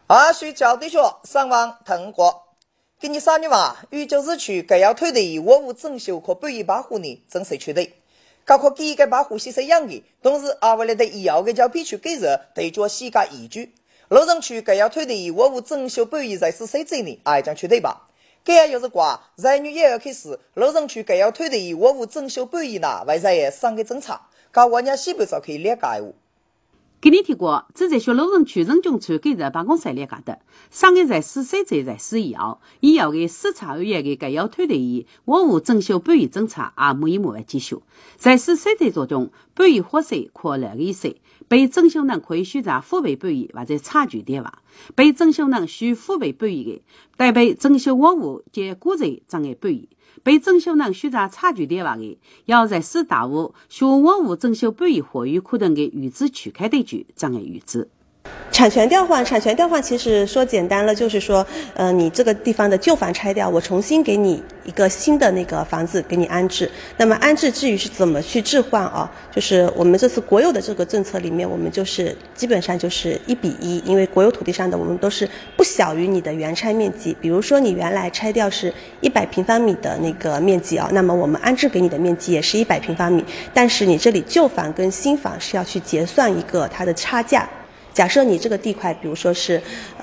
二水教对学上网通过。给你啥呢话？宇宙日区该要推的我无整修可不一保护呢，正式取对。搞可几个保护是这样的，同时为了对以后的交必须给热对做细个依据。路人区该要推的我无整修不一在是谁这呢？将取对吧？该要是挂在女也要开始，路人区该要推的我无整修不一呢，为啥也上个政策？搞我家西北早可以了解我。 给你提过，只在学路人区人均村给热办公室了解的，上个在4岁在4以后的视察员的该要推的我无整修不一政策每一的继续。在4岁当中，不一获税可2个1岁，被整修人可以选择付费不一或者差距电话，被整修人需付费不一的，但被整修我无及估值障碍不一。被整修人选择差距电话的，要在4大户需我无整修不一或与可能的预支区开对局障碍预支。 产权调换其实说简单了，就是说，你这个地方的旧房拆掉，我重新给你一个新的那个房子给你安置。那么安置至于是怎么去置换啊？就是我们这次国有的这个政策里面，我们就是基本上就是1比1，因为国有土地上的我们都是不小于你的原拆面积。比如说你原来拆掉是100平方米的那个面积啊，那么我们安置给你的面积也是100平方米，但是你这里旧房跟新房是要去结算一个它的差价。假设你这个地块，比如说是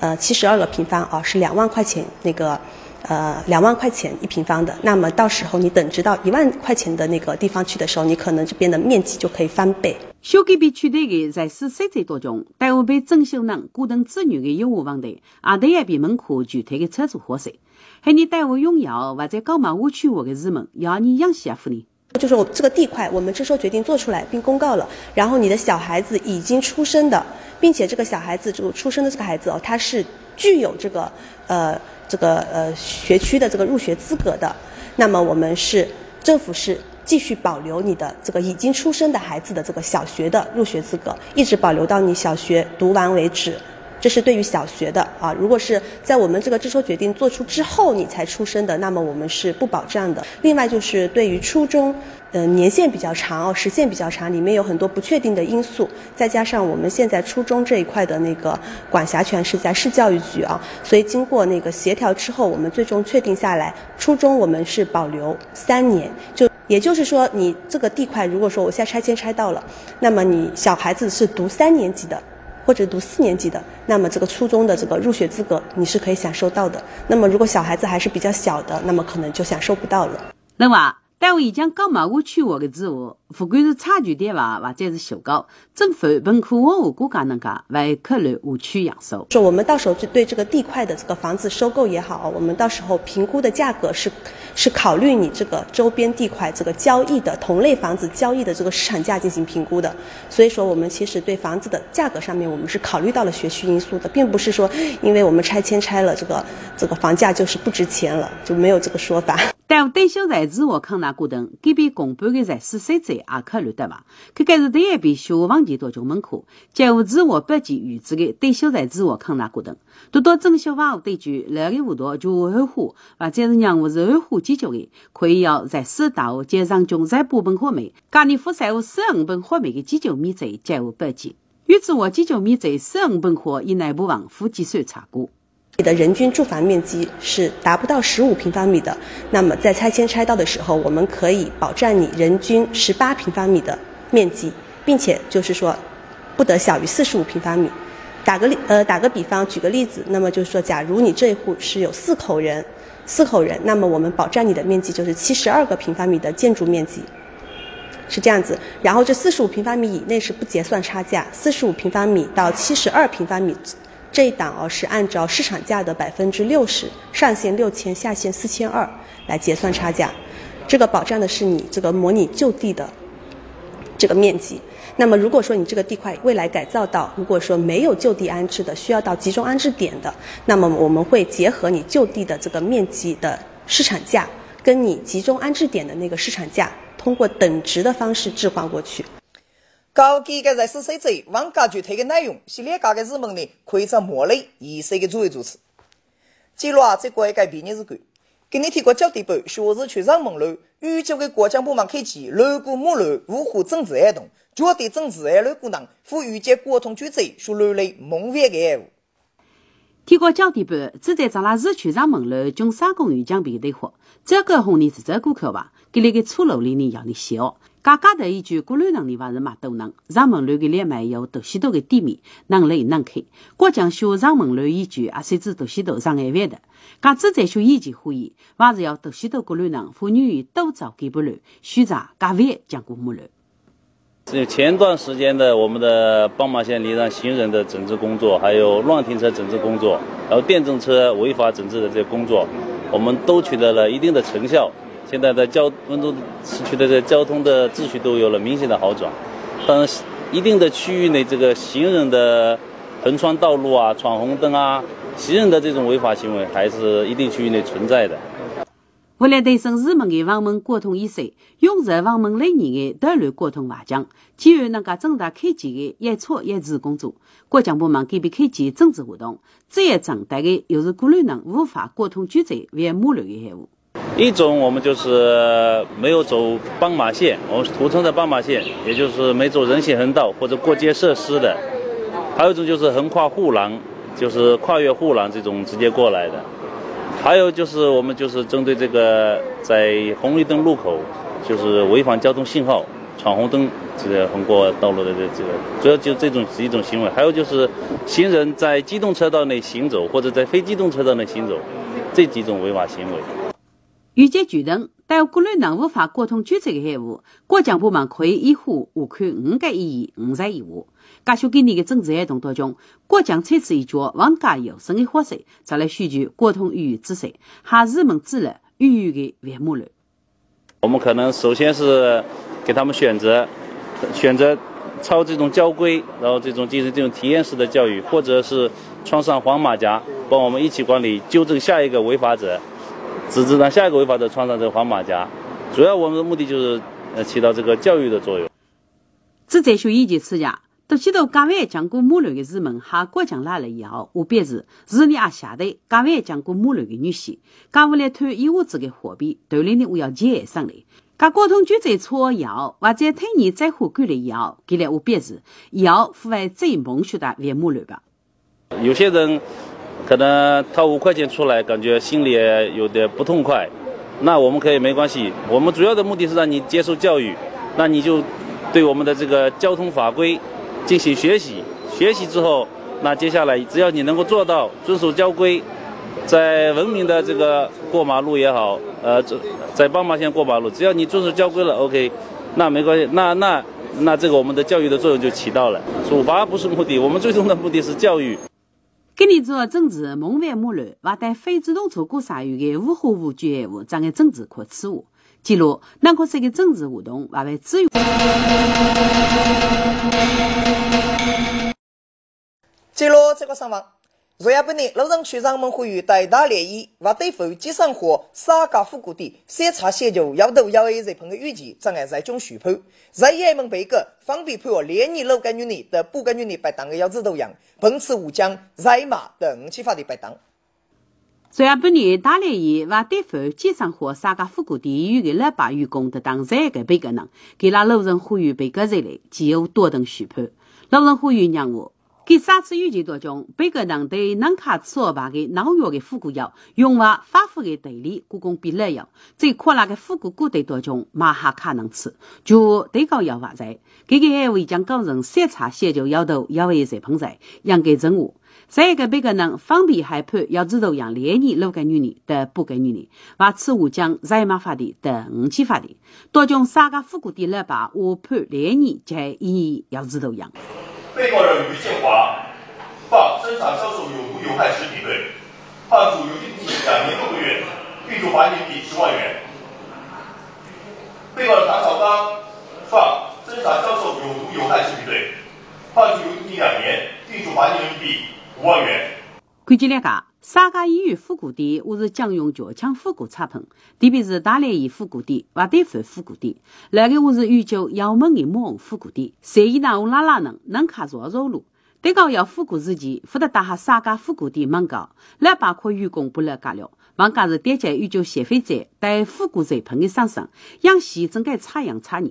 72个平方是2万块钱那个2万块钱1平方的，那么到时候你等值到1万块钱的那个地方去的时候，你可能这边的面积就可以翻倍。 小改被取代的在4岁当中，但我被整修人固定子女的业务问题，都要比门口具体的车主获税。还你带我拥有或者购买我区我的日门，要你养媳妇呢？ 就是我这个地块，我们征收决定做出来并公告了，然后你的小孩子已经出生的，并且这个小孩子这个出生的这个孩子他是具有这个学区的这个入学资格的，那么我们是政府是继续保留你的这个已经出生的孩子的这个小学的入学资格，一直保留到你小学读完为止。这是对于小学的如果是在我们这个征收决定做出之后你才出生的，那么我们是不保障的。另外就是对于初中年限比较长时限比较长，里面有很多不确定的因素，再加上我们现在初中这一块的那个管辖权是在市教育局所以经过那个协调之后，我们最终确定下来，初中我们是保留3年，也就是说你这个地块如果说我现在拆迁拆到了，那么你小孩子是读3年级的或者读4年级的，那么这个初中的这个入学资格你是可以享受到的。那么如果小孩子还是比较小的，那么可能就享受不到了。 另外，单位已经购买我区我的职务，不管是差距电话或者是修高，政府本可我无国家能够为考虑无区养收。 说我们到时候对这个地块的这个房子收购也好，我们到时候评估的价格是考虑你这个周边地块这个交易的同类房子交易的这个市场价进行评估的。所以说我们其实对房子的价格上面我们是考虑到了学区因素的，并不是说因为我们拆迁拆了这个房价就是不值钱了，就没有这个说法。 但对小在自我抗纳过程，给被公布的在4岁者也考虑的吧。可该是第一笔学房地多种门口，介乎自我标记预知的对小在自我抗纳过程。多到整修房屋对局2个户多就2户，或者是让我是2户解决的，可以要在4大户加上中在部分货美，家里负债有45本货美的解决面积介乎标记。与自我解决面积45本货以内部房夫计算查估。 你的人均住房面积是达不到15平方米的，那么在拆迁拆到的时候，我们可以保障你人均18平方米的面积，并且就是说不得小于45平方米。打个比方，举个例子，那么就是说，假如你这一户是有4口人，那么我们保障你的面积就是72个平方米的建筑面积，是这样子。然后这45平方米以内是不结算差价，45平方米到72平方米。这一档是按照市场价的60%，上限6000，下限4200来结算差价。这个保障的是你这个模拟就地的这个面积。那么如果说你这个地块未来改造到，如果说没有就地安置的，需要到集中安置点的，那么我们会结合你就地的这个面积的市场价，跟你集中安置点的那个市场价，通过等值的方式置换过去。 高级的在4岁者往家具体的内容是列家的日本呢，可以在末类以这个作为主持。记录这个改变日规，给你提过交地部学日区让门路，宇宙的国家部门开启路过木路五湖政治活动，绝对政治的路过人，赋予这国通举者属路类蒙越的业务。 天高交地班，只在长拉市区上门楼军沙公园墙壁对话。这个红你自这顾客吧，给那个粗楼里呢要你笑。嘎嘎的一句古乱人的话是嘛都能，上门楼的连麦有多许多的店面，能来能开。国将修上门楼一句，甚至多许多上海湾的。嘎只在修一级会议，还是要多许多古乱人妇女都早给不了，选择嘎湾将过木楼。 前段时间的我们的斑马线礼让行人的整治工作，还有乱停车整治工作，然后电动车违法整治的这些工作，我们都取得了一定的成效。现在的温州市区的这交通的秩序都有了明显的好转。当然，一定的区域内这个行人的横穿道路啊、闯红灯啊、行人的这种违法行为，还是一定区域内存在的。 为了提升市民的网门交通意识，用在网门类年的道路交通划奖，基于能够增大开展的一错一治工作，国家部门改变开展整治活动，这一整带的又是古乱人无法交通拒载为马路的业务。 一种我们就是没有走斑马线，我们俗称的斑马线，也就是没走人行横道或者过街设施的；还有一种就是横跨护栏，就是跨越护栏这种直接过来的。还有就是我们就是针对这个在红绿灯路口就是违反交通信号、闯红灯这个横过道路的这个，主要就这种是一种行为。还有就是行人在机动车道内行走或者在非机动车道内行走，这几种违法行为。 预计举证，但古乱人无法交通拒载的业务，国家部门可以依法罚款5个亿元5在以下。介许今年的整治活动当中，国将采取一脚王家有声的方式，再来宣传交通安全知识，向市民指了安全的环马路。 我们可能首先是给他们选择抄这种交规，然后进行这种体验式的教育，或者是穿上黄马甲，帮我们一起管理，纠正下一个违法者，直至让下一个违法者穿上这个黄马甲。主要我们的目的就是起到这个教育的作用。 自在学以前此家。多许多岗位讲过马路的市民，哈国强来了以后，我便是你也下的岗位讲过马路的女婿，岗位来推一屋子的货币，头里呢我要接上来。噶交通局在错以后，或者推你再回归了以后，给了我便是以后付为最梦想的环马路吧。 有些人可能掏5块钱出来，感觉心里有点不痛快，那我们可以没关系，我们主要的目的是让你接受教育，那你就对我们的这个交通法规进行学习之后，那接下来只要你能够做到遵守交规，在文明的这个过马路也好，在斑马线过马路，只要你遵守交规了 ，OK， 那没关系，那这个我们的教育的作用就起到了。处罚不是目的，我们最终的目的是教育。 今年做整治梦环马路，或带非机动车过山域的无法无据业务，将个整治可处罚。记录，南可这个整治活动，还为资源。 记录这个上网，昨夜本日路人区上门呼吁大大联谊，或对付机生活沙家复古地筛查协助要头要 A 日朋的预计，正在中宣判。在也门被告方便判我连年6个月内的8个月内白当的要知都样，本次武将在马等5法的白当。 昨夜本日大联谊或对付机生活沙家复古地域的老板员工得当3个被告人，给拉路人呼吁被告人来，只有多等宣判。路人呼吁让我。给3次预计当中，被告人对南卡错把的脑药的复古药用法发布的代理故宫比勒药，在扩大的复古古代当中马哈卡能吃，就对高药法在，这个还会将高人筛查协助要头要为在碰在，让给政务。再一个被告人方便害判要知道让连年6个月内的8个月内，或此武将在马法的等5法的，多种3个复古的老板我判连年在1要知道让。 被告人于建华，犯生产销售有毒有害食品罪，判处有期徒刑2年6个月，并处罚金10万元。被告人谭小刚，犯生产销售有毒有害食品罪，判处有期徒刑2年，并处罚金5万元。 根据了解，3家医院复古店或是将用较强复古产品，特别是大联谊复古店或对付复古店，那个我是预计要门的某复古店，谁一拿乌拉拉能卡着路。对高要复古之前，负责打下3家复古店门高，来包括员工不了干了，往家是点解预计消费者对复古产品的上升，让其整个差样差异。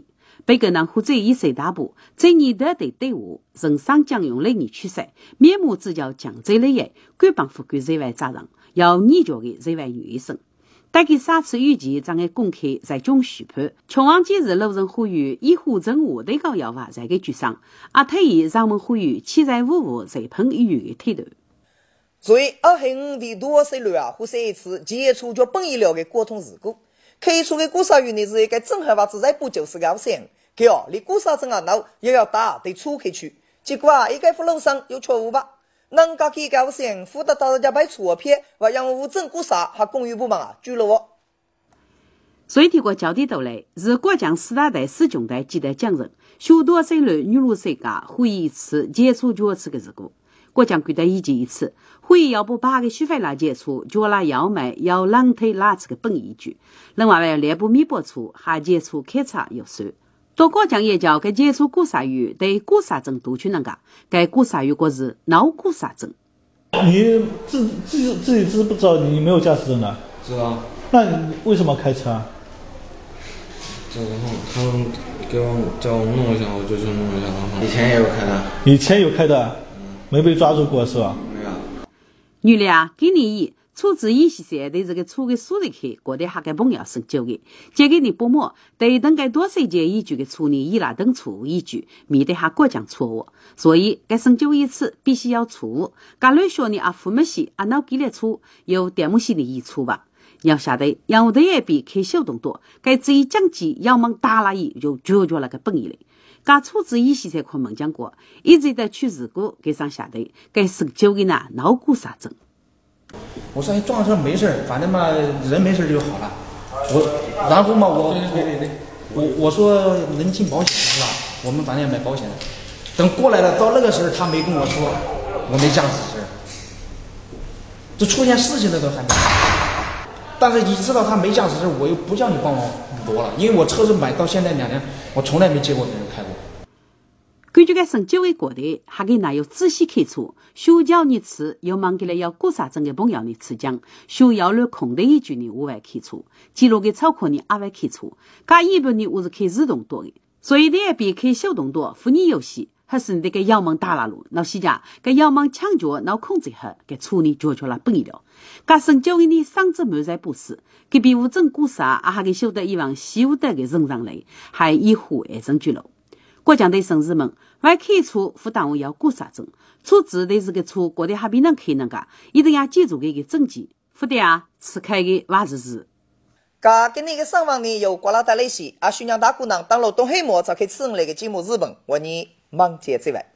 被个人或者以谁大部，在你的对话，人生将用来你驱使，面目只叫强制利益，官帮富贵在外责任，要你叫的在外原生。大概3次预期将会公开在中宣判，穷王今日路人呼吁以护政务对高要法在个举上，阿特以上门呼吁七在五五在碰议员的态度。 所以205的多岁率或是一次接触就本意了的交通事故，开出的故事员呢是一个综合法制在不就是高线，给你故事证闹也要打得出开去，结果一个副路上有错误吧。能够给高线负责到人家摆错片，或让无证故事和公寓部门拘了我。 所以提过交地头来，是国将4大代4兄弟记得讲人，许多岁率女路世界会议一次接触多次的事故。国将觉得意见一次，会议要不把个续费拉接触，就拉要买要浪推拉这个本依据。另外要内部弥补出还接触开查有算。多国将也叫该接触故事语对故事证读取那个，该故事语国是脑故事证。 你自己知不知道你没有驾驶证的？ 知道。 那你为什么开车啊？ 然后他们叫我弄一下，我就去弄一下。然后以前也有开的。 以前有开的，没被抓住过是吧？ 没有。 原来啊，给你处置一些对这个处的数的去，过得还该朋友生就的，结给你不摸，对等该多岁节依据的处理依拉等错误依据，免得还国讲错误，所以该生就一次必须要错误，该乱说你啊父母系啊脑给了错，有点么系的一错吧。你要晓得，让我的也比开小动作，该至于讲起要么打了一就解决了个本意嘞。该处置一些才可能讲过，一直在去事故给上下的，该生就的呢脑骨啥症。 我说撞车没事，反正嘛人没事就好了。然后嘛我说能进保险是吧？我们反正也买保险。等过来了，到那个时候他没跟我说我没驾驶证，就出现事情了都还没。但是你知道他没驾驶证，我又不叫你帮我挪了，因为我车子买到现在2年，我从来没接过别人开过。 根据该省9位国的，还给那有仔细开出，修教你次又忙给了要过啥证的朋友你次讲，修要了空的依据你5万开出，记录给超过你2万开出，噶一般你我是开自动多的，所以你也比开小动作，妇女游戏，还是你的个要忙打拉路，那西家该要忙抢救，那控制好，该处理解决了本意了。噶省9位你上至满在不是，给比无证过啥，还给修得以往西武的个人上来，还以户爱证据了。国家对城市们外开出负担我要过啥证，处置的是个车国的还比能开那个，一定要记住这个证据，否则啊，吃开的话是。 今年的上网呢有国拉带来些，宣扬大姑娘当了东黑幕，才开始来个节目日本，我你忙接这位。